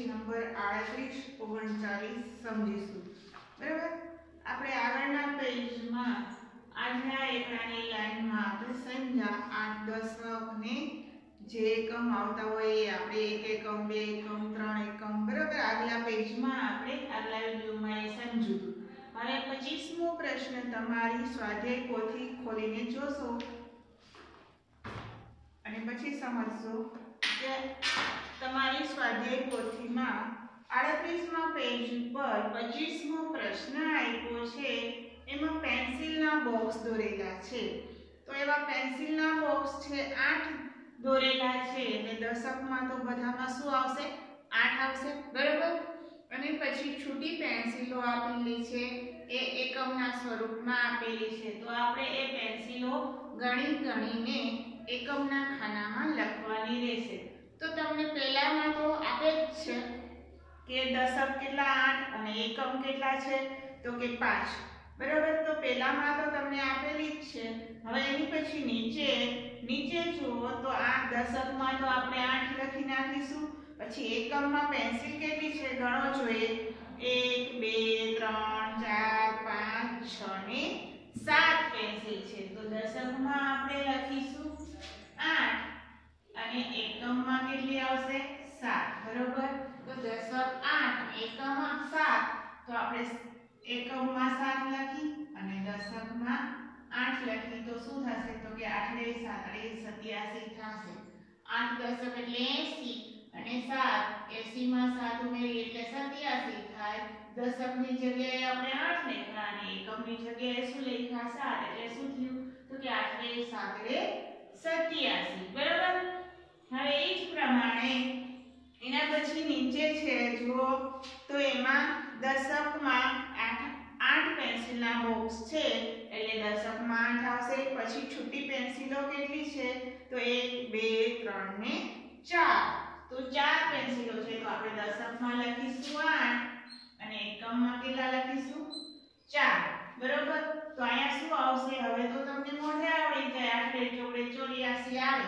Number 38 39 સમજીશું। બરાબર, આપણે આગળના પેજમાં આજના એકડાની લાઈનમાં આપણે સમજ્યા 8 10 ને જે એકમ આવતા હોય એ આપણે 1 એકમ 2 એકમ 3 એકમ બરાબર આગલા પેજમાં આપણે આગલા વિડિયોમાં એ સમજ્યું। હવે 25મો પ્રશ્ન તમારી સ્વાધ્યાય પોથી ખોલીને જોશો અને પછી સમજશો કે તમારી સ્વાધ્યાય પોથીમાં 38મા પેજ પર 25મો પ્રશ્ન આપ્યો છે। એમાં પેન્સિલના બોક્સ દોરેલા છે, તો એવા પેન્સિલના બોક્સ છે 8 દોરેલા છે એટલે દશકમાં તો બધામાં શું આવશે 8 આવશે બરાબર। અને પછી છૂટી પેન્સિલો આપેલી છે એ એકમના સ્વરૂપમાં આપેલી છે, તો આપણે એ પેન્સિલો ગણી ગણીને એકમના ખાનામાં લખવાની રહેશે। તો તમને પહેલામાં તો આપે જ છે કે દશક કેટલા 8 અને એકમ કેટલા છે તો કે 5 બરાબર। તો પહેલામાં તો તમને આપેલી જ છે। હવે એની પછી નીચે જુઓ તો આ દશકમાં તો આપણે 8 લખી નાખીશું, પછી એકમમાં પેન્સિલ કેટલી છે ગણો જોઈએ 1 2 3 4 5 6 ને 7 પેન્સિલ છે, તો દશકમાં આપણે લખીશું 8 અને એકમમાં કેટલી આવશે 7 બરાબર। તો દશક 8 એકમમાં 7, તો આપણે એકમમાં 7 લખી અને દશકમાં 8 લખી તો શું થશે તો કે 8 ને 7 87 થશે। 8 દશક એટલે 80 અને 7 80 માં 7 ઉમેરી એટલે 87 થાય। દશકની જગ્યાએ આપણે 8 લખ્યા અને એકમની જગ્યાએ શું લખ્યા 7 એટલે શું થયું તો કે 8 ને 7 87 બરાબર। હવે એ જ પ્રમાણે એના પછી નીચે છે જુઓ તો એમાં દશકમાં 8 પેન્સિલના બોક્સ છે એટલે દશકમાં 8 આવશે। પછી છૂટી પેન્સિલો કેટલી છે તો 1 2 3 ને 4, તો 4 પેન્સિલો છે તો આપણે દશકમાં લખીશું 8 અને એકમમાં કેટલા લખીશું 4 બરાબર। તો અહીંયા શું આવશે હવે તો તમને મોઢે આવડી જાય 8 ચોકડે 84 આવે,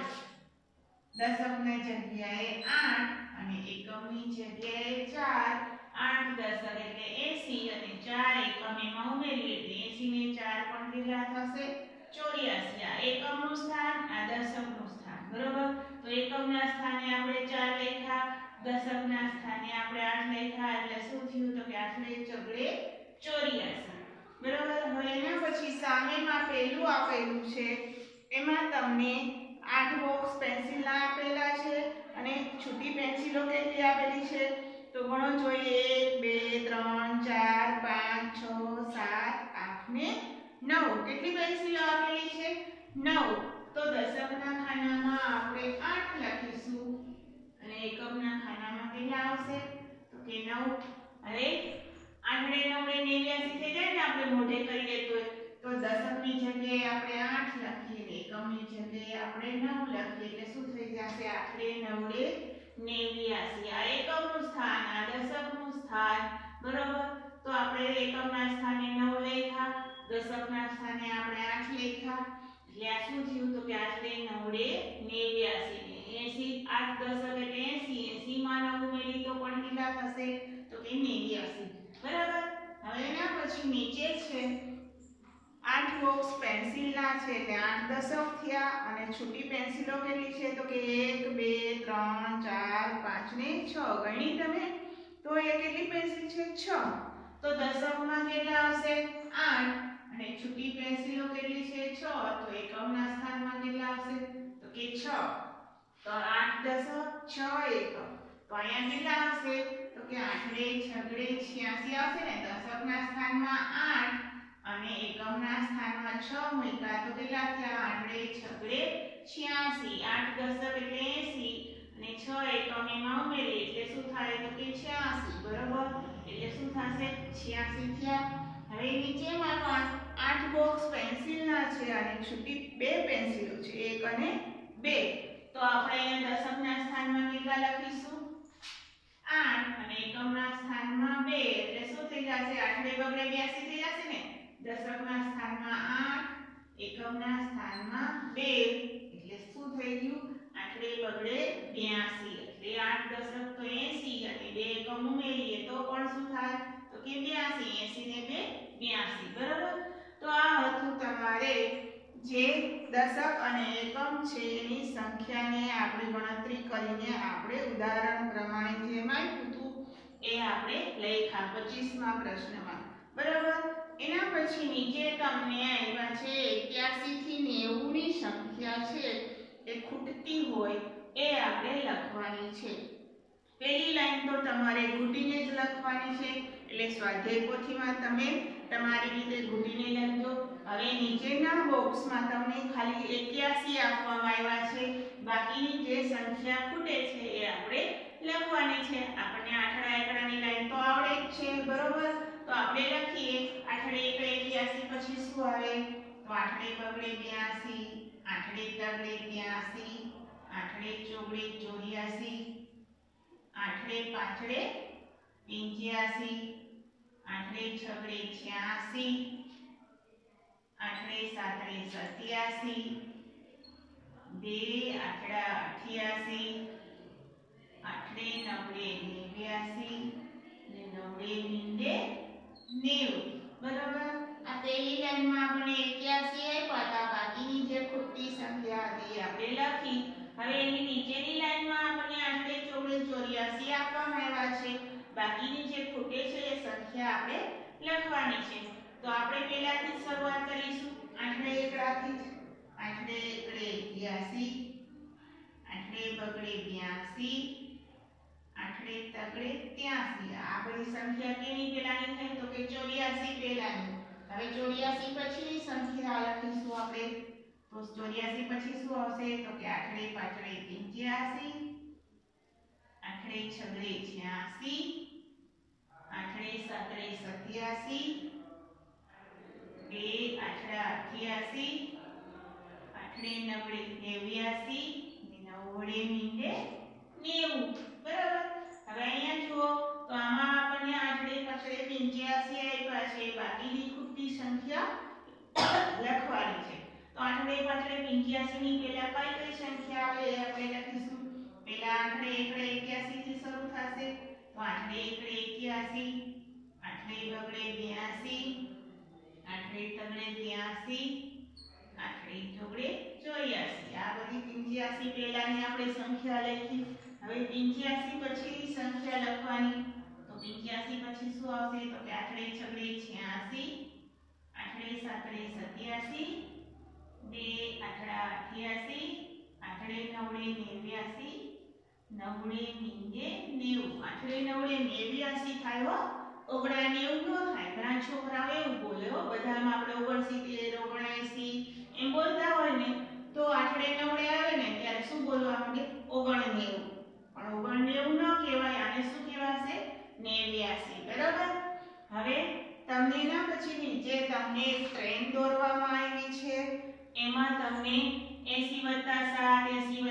દશકની જગ્યાએ 8 અને એકમની જગ્યાએ 4, 8 દશક એટલે 80 અને 4 એકમ એમાં ઉમેરી એટલે 80 ને 4 પણ કેટલા થશે 84। આ એકમનું સ્થાન આ દશકનું સ્થાન બરાબર। તો એકમના સ્થાને આપણે 4 લખ્યા, દશકના સ્થાને આપણે 8 લખ્યા એટલે શું થયું તો કે 8 ને ચોકડે 84 બરાબર। હવે એના પછી સામેમાં પહેલું આપેલું છે એમાં તમને 8 બોક્સ પેન્સિલના આપેલા છે અને છૂટી પેન્સિલો કેટલી આપેલી છે તો ગણો જોઈએ 1 2 3 4 5 6 7 8 ને 9, કેટલી પેન્સિલો આપેલી છે 9, તો દશકના ખાનામાં આપણે 8 લખીશું અને એકમના ખાનામાં કેટલા આવશે તો કે 9। હવે 8 ને 9 ને 89 થઈ જાય ને આપણે મોઢે કરીએ તો દશકની જગ્યાએ આપણે 8 લખીએ, એકમની જગ્યાએ આપણે 9 લખીએ એટલે શું થઈ જશે 8 ને 9 89। આ એકમનું સ્થાન આ દશકનું સ્થાન બરાબર। તો આપણે એકમના સ્થાને 9 લખ્યા, દશકના સ્થાને આપણે 8 લખ્યા એટલે આ શું થયું તો કે 8 ને 9 89 80 8 દશક એટલે 80, 80 માં 9 ઉમેરી તો પણ કેટલા થશે તો કે 89 બરાબર। હવે એના પછી નીચે છે 8 બોક્સ પેન્સિલના છે એટલે 8 દશક થયા અને છૂટી પેન્સિલો કેટલી છે તો કે 1 2 3 4 5 ને 6 ગણી તમે તો એ કેટલી પેન્સિલ છે 6, તો દશકમાં કેટલા આવશે 8 અને છૂટી પેન્સિલો કેટલી છે 6, તો એકમના સ્થાનમાં કેટલા આવશે તો કે 6, તો 8 દશક 6 એકમ, તો અહીંયા કેટલા આવશે તો કે 8 ને 6 86 આવશે ને। દશકના સ્થાનમાં 8 અને એકમના સ્થાનમાં 6 મૂક્યા તો કેટલા થયા 8 ને 6 86, 8 દશક એટલે 80 અને 6 એકમ એમાં ઉમેરી એટલે શું થાય તો કે 86 બરાબર। એટલે શું થશે 86 થયા। હવે નીચેમાં પણ 8 બોક્સ પેન્સિલના છે અને છૂટી 2 પેન્સિલો છે 1 અને 2, તો આપણે અહીંયા દશકના સ્થાનમાં કેટલા લખીશું 8 અને એકમના સ્થાનમાં 2 એટલે શું થઈ જશે 8 2 બગડે 82 થઈ જશે ને। દશકના સ્થાનમાં 8 એકમના સ્થાનમાં 2 એટલે શું થઈ ગયું 8 2 બગડે 82 એટલે એટલે 8 દશક તો 80 અને 2 એકમ ઉમેરીએ તો પણ શું થાય તો કે 82 80 ને 2 82 બરાબર। તો આ હતું તમારે જે દશક અને એકમ છે એની સંખ્યાને આપણે ગણતરી કરીને આપણે ઉદાહરણ પ્રમાણે જેમ આપ્યું હતું એ આપણે લખ્યા 25મા પ્રશ્નમાં બરાબર। એના પછી નીચે તમને આવ્યા છે 81 થી 90 ની સંખ્યા છે એ ખૂટતી હોય એ આપણે લખવાની છે। પહેલી લાઈન તો તમારે ઘૂંટીને જ લખવાની છે એટલે સ્વાધ્યાય પોથીમાં તમે તમારી રીતે ઘૂંટીને લખજો। હવે નીચેના બોક્સમાં તમને ખાલી 81 આપવામાં આવ્યા છે, બાકીની જે સંખ્યા ખૂટે છે એ આપણે લખવાની છે। આપણને આઠડા એકડાની લાઈન તો આવડે જ છે બરોબર। તો આપણે લખીએ આઠડે એકડે 81 પછી શું આવે તો આઠડે બગડે 82 આઠડે તગડે 83 આઠડે ચોગડે 84 આઠડે પાછડે 85 આઠડે છગડે 86 આઠડે સાતડે 87 બે આઠડા 88 આઠડે નવડે 89 ને નવડે મીંડે 90 બરાબર। આ પહેલી લાઈનમાં આપણે 81 આપ્યા હતા, બાકીની જે ખૂટતી સંખ્યા હતી આપણે લખી। હવે એની નીચેની લાઈનમાં આપણે આઠડે ચોગડે 84 આપવામાં આવ્યા છે, બાકીની જે ખૂટે છે એ સંખ્યા આપણે લખવાની છે। તો આપણે પહેલાથી શરૂઆત કરીશું આઠડે એકડાથી જ। આઠડે એકડે 81 આઠડે બગડે 82 આઠડે તગડે 83 આ બધી સંખ્યા કેની પહેલાની થાય તો કે 84 પહેલાની। હવે 84 પછીની સંખ્યા લખીશું આપણે તો 84 પછી શું આવશે તો કે આઠડે પાછડે 85 આઠડે છગડે 86 આઠડે સાતડે 87 બે આઠડા 88 આઠડે નવડે 89 ને નવડે મીંડે 90 બરાબર। હવે અહીંયા જુઓ તો આમાં આપણને આઠડે પાછડે 85 આપ્યા છે, બાકીની ખૂટતી સંખ્યા લખવાની છે। તો આઠડે પાછડે 85 ની પહેલા કઈ સંખ્યા આવે એ આપણે લખીશું। પહેલા આઠડે એકડે 81 થી શરૂ થશે તો આઠડે એકડે 81 આઠડે બગડે 82 આઠડે તગડે 83 આઠડે ચોગડે 84 આ બધી 85 પહેલાની આપણે સંખ્યા લખી। હવે 85 પછીની સંખ્યા લખવાની તો 85 પછી શું આવશે તો કે આઠડે છગડે 86 આઠડે સાતડે 87 બે આઠડા 88 આઠડે નવડે 89 નવડે મીંડે 90 આઠડે નવડે 89 થાય હો, ઓગણા 90 નો થાય। ઘણા છોકરાઓ એવું બોલે હો, બધામાં આપણે 79 79 એમ બોલતા હોય ને તો આઠડે નવડે આવે ને ત્યારે શું બોલવા માંગે 99 પણ 99 ન કહેવાય, આને શું કહેવાશે 89 બરાબર। હવે તમને ના પછીની જે તમને ટ્રેન દોરવામાં આવી છે એમાં તમને 80+7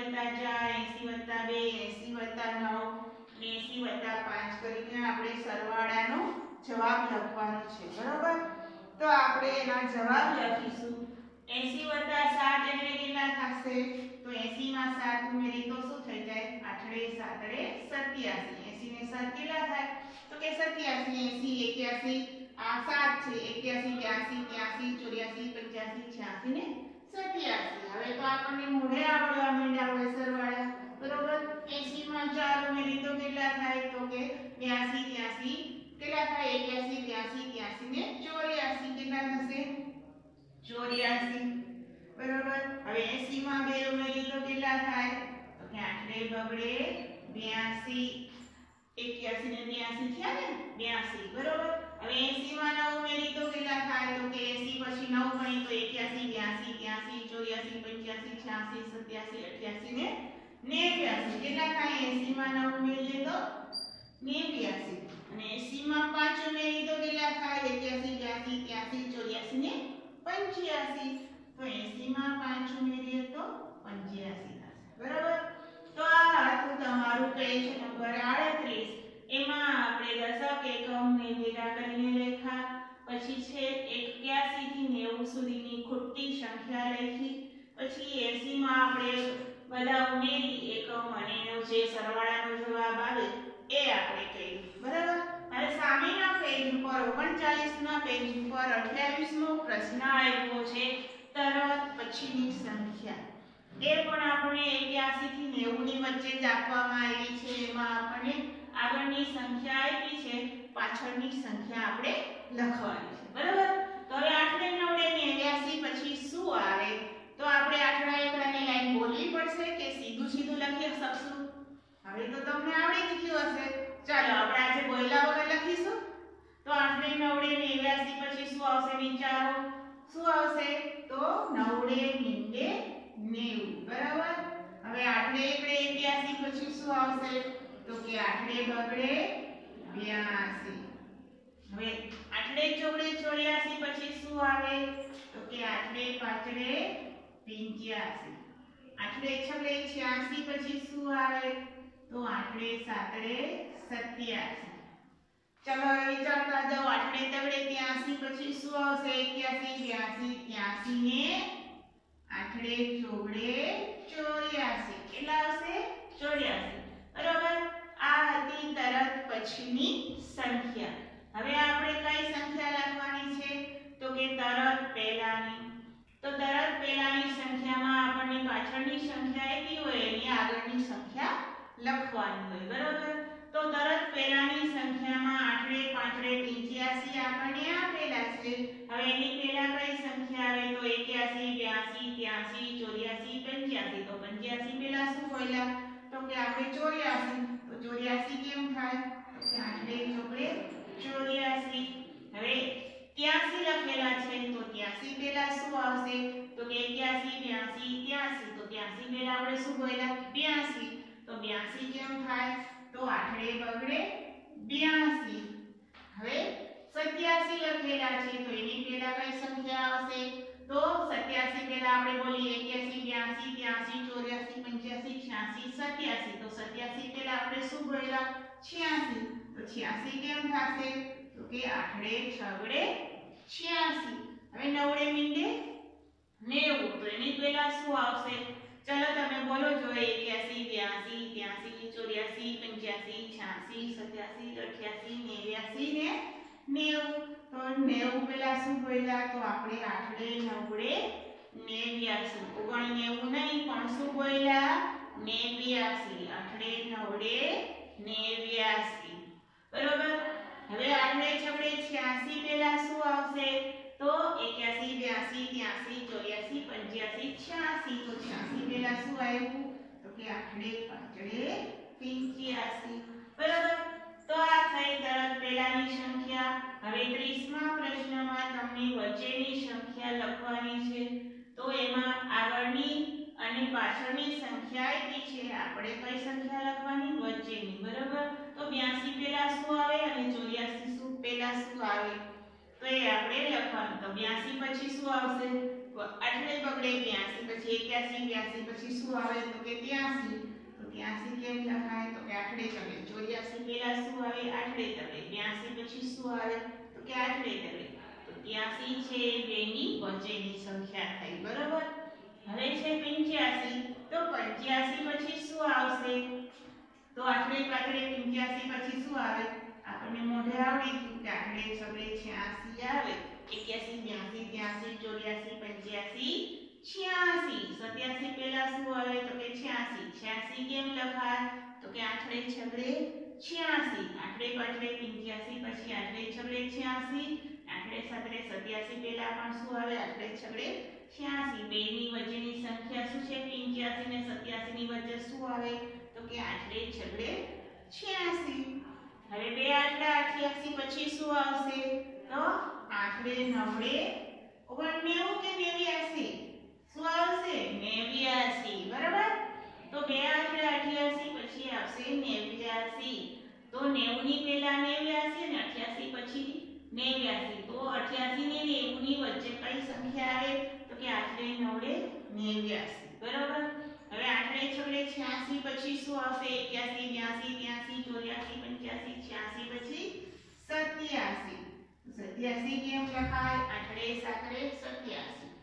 80+4 80+2 80+9 80+5 કરીને આપણે સરવાળાનો જવાબ લખવાનો છે બરાબર। તો આપણે એના જવાબ લખીશું 80+7 એટલે કેટલા થશે તો 80 માં 7 ઉમેરી તો શું થઈ જાય આઠડે સાતડે 87 80 ને 7 કેટલા થાય તો કે 87 80 81 આ 7 છે 81 82 83 84 85 86 ને 87। હવે તો આપણને મોઢે આવડવા માંડ્યા હોય સરવાળા બરોબર। 80 માં 4 ઉમેરી તો કેટલા થાય તો કે 82 83 કેટલા થાય 81 82 83 ને 84 કેટલા થશે 84 બરોબર। હવે 80 માં 2 ઉમેરી તો કેટલા થાય તો કે આઠડે બગડે 82 81 ને 82 થયા ને 82 બરોબર। હવે 80 માં 9 ઉમેરી તો કેટલા થાય તો કે 80 પછી 9 ગણી તો 81 82 83 84 85 86 87 88 ને 89 કેટલા થાય 80 માં 9 ઉમેરીએ તો 89 અને 80 માં 5 ઉમેરી તો કેટલા થાય 81 82 83 84 ને 85 તો 80 માં 5 ઉમેરીએ તો 85 થશે બરાબર। તો આ હતું તમારું પેજ નંબર 38। એમાં આપણે દશક એકમને ભેગા કરીને લખ્યા, પછી છે 81 થી 90 સુધીની ખૂટતી સંખ્યા લખી, પછી 80 માં આપણે બધા ઉમેરી એકમ અને એનો જે સરવાળાનો જવાબ આવે એ આપણે કર્યું બરાબર। હવે સામેના પેજ ઉપર 39ના પેજ ઉપર 28મો પ્રશ્ન આવ્યો છે તરત પછીની સંખ્યા। એ પણ આપણે 81 થી 90 ની વચ્ચે જ આપવામાં આવી છે। એમાં આપણે આગળની સંખ્યા આપી છે પાછળની સંખ્યા આપણે લખવાની છે બરાબર। તો હવે 8 ને 9 ને 89 પછી શું આવે તો આપણે આઠડા એકડાની લાઈન બોલવી પડશે કે સીધું સીધું લખી શકશું? હવે તો તમને આવડી જ ગયું હશે। ચાલો આપણે આજે બોલ્યા વગર લખીશું। તો 8 ને 9 ને 89 પછી શું આવશે વિચારો? શું આવશે? તો 9 મીંડે 90 બરાબર। હવે 8 ને 81 પછી શું આવશે? તો કે 8 ને બગડે 82। હવે 8 ને ચોગડે 84 પછી શું આવે? તો કે 8 ને પાંચડે 85। 8 ને છગડે 86 પછી શું આવે? તો 8 ને સાતડે 87। चलो विचारता जाओ 8 ने तगड़े 83 પછી શું આવશે? 81 82 ને 8 ને ચોગડે 84 કેટલા આવશે? 84 બરાબર। આ હતી તરત પછીની સંખ્યા। હવે આપણે કઈ સંખ્યા લખવાની છે? તો કે તરત પહેલાની। તો તરત પહેલાની સંખ્યામાં આપણને પાછળની સંખ્યા આપી હોય એની આગળની સંખ્યા લખવાની હોય બરાબર। તો તરત પહેલાની સંખ્યામાં 8 ને 5 ને 85 આપણને આપેલા છે। હવે એની પહેલા કઈ સંખ્યા આવે? તો 81 82 83 84 85। તો 85 પહેલા શું બોલ્યા? તો કે આપણે 84। તો 84 કેમ થાય? તો કે 8 ને ચોગડે 84। હવે 83 લખેલા છે તો 83 પહેલા શું આવશે? તો કે 81 82 83। તો 83 પહેલા આપણે શું બોલ્યા? 82। તો 82 કેમ થાય? તો 8 ને બગડે 82। હવે 87 લખેલા છે તો એની પહેલા કઈ સંખ્યા આવશે? તો 87 પહેલા આપણે બોલી 81 82 83 84 85 86 87। તો 87 પહેલા આપણે શું બોલ્યા? 86। તો 86 કેમ થશે? તો કે 8 ને છગડે 86। હવે 9 ને મીંડે 90। તો એની પહેલા શું આવશે? चलो તમે બોલો જો 81 82 83 84 85 86 87 88 ને 90। તો 90 પહેલા શું બોલ્યા? તો આપણે 8 ને 9 ને 89 99 નહીં પણ શું બોલ્યા? 89। 8 ને 9 ને 89 બરોબર। હવે 8 ને છગડે 86 પહેલા શું આવશે? તો 81 82 83 84 85 86। તો 86 પહેલા શું આવ્યું? તો કે 8 ને પાંચડે 85 બરાબર। તો આ થઈ તરત પહેલાની સંખ્યા। હવે 30મા પ્રશ્નમાં તમને વચ્ચેની સંખ્યા લખવાની છે। તો એમાં આગળની અને પાછળની સંખ્યા આપી છે। આપણે કઈ સંખ્યા લખવાની? વચ્ચેની બરાબર। તો 82 પહેલા શું આવે અને 84 શું પહેલા શું આવે? તો એ આપણે લખવાનું। તો 82 પછી શું આવશે? 8 ને બગડે 82 પછી 81 82 પછી શું આવે? તો કે 83। તો 83 કેમ લખાય? તો કે 8 ને તગડે 84 પહેલા શું આવે? 8 ને તગડે 82 પછી શું આવે? તો કે 8 ને તગડે। તો 83 છે બેની વચ્ચેની સંખ્યા થઈ બરાબર। હવે છે 85। તો 85 પછી શું આવશે? તો 8 ને પાછળે 85 પછી શું આવે? આપણને મોઢે આવડી ગયું કે 8 ને છગડે 86 આવે। 81 82 83 84 85 86 પહેલા શું આવે? તો કે 86। 86 કેમ લખાય? તો કે 8 ને છગડે 86 8 ને પાછળે 85 પછી 8 ને છગડે 86 8 ને સાતડે 87 પહેલા પણ શું આવે? 8 ને છગડે 86। બેની વચ્ચેની સંખ્યા શું છે? 85 ને 87 ની વચ્ચે શું આવે? તો કે 8 ને છગડે 86। હવે બે આટલા 88 પછી શું આવશે? તો 8 ને 9 ને 90 કે 89 શું આવશે? 89 બરાબર। તો બે આટલા 88 પછી આવશે 89। તો 90 ની પહેલા 89 ને 88 પછી 89। તો 88 ને 90 ની વચ્ચે કઈ સંખ્યા આવે? તો કે 8 ને 9 ને 89 બરાબર। હવે 8 ને છગડે 86 પછી શું આવશે? 81 82 83 84 85 86 પછી 87। 87 કેમ લખાય? 8 ને 7 ને 87।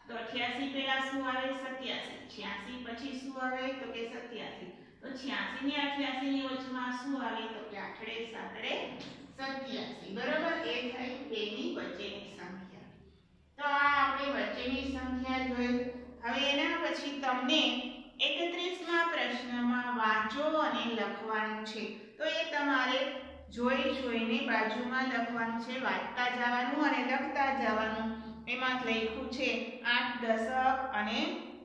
તો 88 પહેલા શું આવે 87, 86 પછી શું આવે તો કે 87, તો 86 ને 88 ની વચમાં શું આવે તો કે આઠડે સાતડે 87, બરોબર. એ થઈ બેની વચ્ચેની સંખ્યા. તો આ આપણે વચ્ચેની સંખ્યા જોઈ. હવે એના પછી તમને 31મા પ્રશ્નમાં વાંચો અને લખવાનું છે. તો એ તમારે જોઈને બાજુમાં લખવાનું છે, વાંચતા જવાનું અને લખતા જવાનું. એમાં લખ્યું છે 8 દશક અને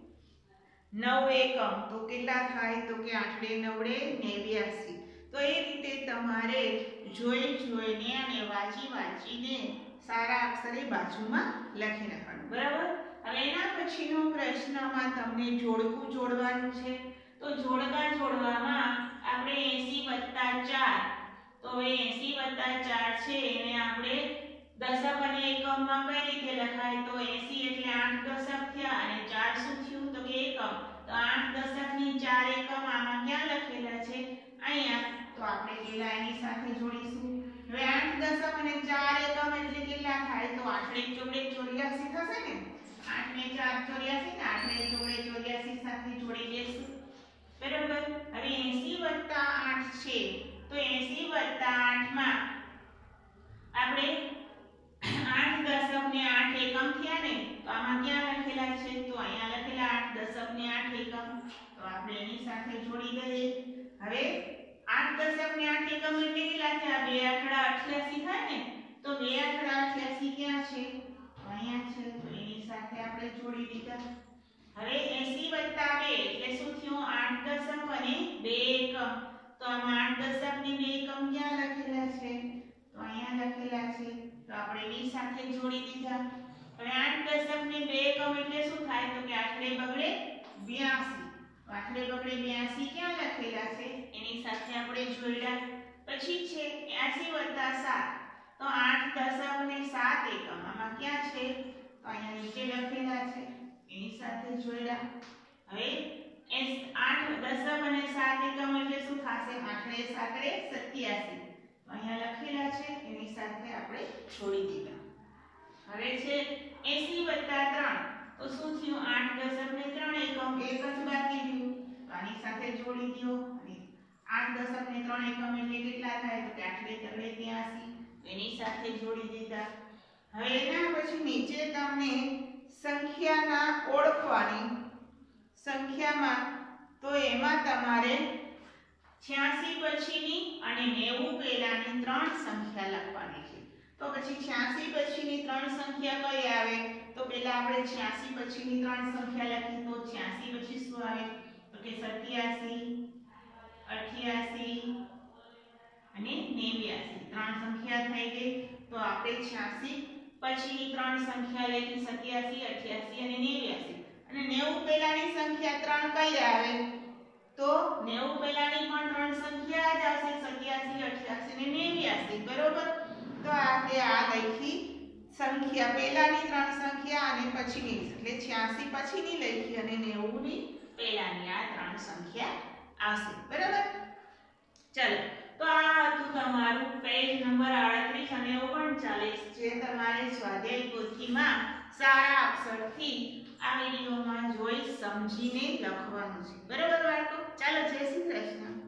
9 એકમ, તો કેટલા થાય તો કે 8 9 89. તો એ રીતે તમારે જોઈને અને વાંચીને સારા અક્ષરે બાજુમાં લખી નાખવાનું, બરાબર. હવે એના પછીનો પ્રશ્નમાં તમને જોડકું જોડવાનું છે. તો જોડકા જોડવામાં આપણે 80 + 4, તો હવે 80 + 4 છે એને આપણે દશક અને એકમમાં કઈ રીતે લખાય તો 80 એટલે 8 દશક થયા અને 4 શું થયું તો કે એકમ. તો 8 દશક ની 4 એકમ આમાં ક્યાં લખેલા છે અહીંયા, તો આપણે પેલા એની સાથે જોડીશું. હવે 8 દશક અને 4 એકમ એટલે કેટલા થાય તો 8 ચોકડે 84 થશે ને. 8 ને 4 84 ને 8 ને ચોકડે 84 સાથે જોડી દેશું, બરાબર. હવે 80 + 8 છે, તો 80 + 8 માં આપણે 8 દશક ને 8 એકમ થયા ને, તો આમાં ક્યાં લખેલા છે તો અહીંયા લખેલા 8 દશક ને 8 એકમ, તો આપણે એની સાથે જોડી દઈએ. હવે 8 દશક ને 8 એકમ એટલે કેટલા થયા 2 આઠડા 88 થાય ને, તો 2 આઠડા 88 ક્યાં છે તો અહીંયા છે, તો એની સાથે આપણે જોડી દીધા. હવે 80 + 2 એટલે શું થયું 8 દશક અને 2 એકમ, તો આમાં 8 દશક ની 2 એકમ ક્યાં લખેલા છે તો અહીંયા લખેલા છે, તો આપણે એની સાથે જોડી દીધા. હવે 8 દશક ની 2 એકમ એટલે શું થાય તો કે 8 બગડે 82, તો 8 બગડે 82 ક્યાં લખેલા છે એની સાથે આપણે જોડ્યા. પછી છે 80 + 7, તો 8 દશક ને 7 એકમ આમાં ક્યાં છે તો અહીંયા નીચે લખેલા છે, એની સાથે જોડ્યા. હવે 8 દશક અને 7 એકમ એટલે શું થશે 8 7 87, તો અહીંયા લખેલા છે એની સાથે આપણે જોડી દીધા. હવે છે 80 + 3, તો શું થયું 8 દશક ને 3 એકમ એક જ બાકી રહ્યું, તો આની સાથે જોડી દો. અને 8 દશક ને 3 એકમ એટલે કેટલા થાય તો કે 8 3 83, એની સાથે જોડી દીધા. હવે એના પછી નીચે તમને સંખ્યાના ઓળખવાની સંખ્યામાં, તો એમાં તમારે 86 પછીની અને 90 પહેલાની 3 સંખ્યા લખવાની છે. તો પછી 86 પછીની 3 સંખ્યા કઈ આવે તો પહેલા આપણે 86 પછીની 3 સંખ્યા લખી. તો 86 પછી શું આવે તો કે 87 88 અને 89, 3 સંખ્યા થઈ ગઈ. તો આપણે 86 પછીની 3 સંખ્યા લખી 87 88 અને 89, અને 90 પહેલાની સંખ્યા 3 કઈ આવે તો 90 પહેલાની પણ 3 સંખ્યા જ આવશે 87 88 અને 89, બરોબર. તો આપણે આ લખી સંખ્યા પહેલાની 3 સંખ્યા અને પછીની એટલે 86 પછીની લખી અને 90 ની પહેલાની આ 3 સંખ્યા આવશે, બરાબર. ચલો, તો આ હતું તમારું પેજ નંબર 38 અને 39 જે તમારે સ્વાધ્યાય પોથીમાં સારા અક્ષરથી આ વિડિયોમાં જોઈ સમજીને લખવાનું છે, બરાબર બાળકો. ચાલો, જય શ્રી કૃષ્ણ.